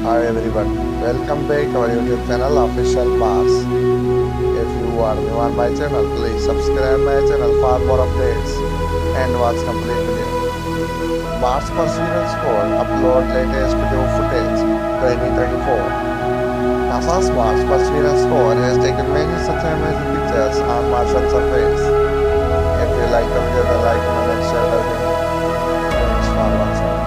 Hi everyone, welcome back to our YouTube channel Official Mars. If you are new on my channel, please subscribe my channel for more updates and watch complete video. Mars Perseverance Code upload latest video footage 2034. NASA's Mars Perseverance Code has taken many such amazing pictures on Martian surface. If you like the video, then like, comment, share the video. Thanks for watching.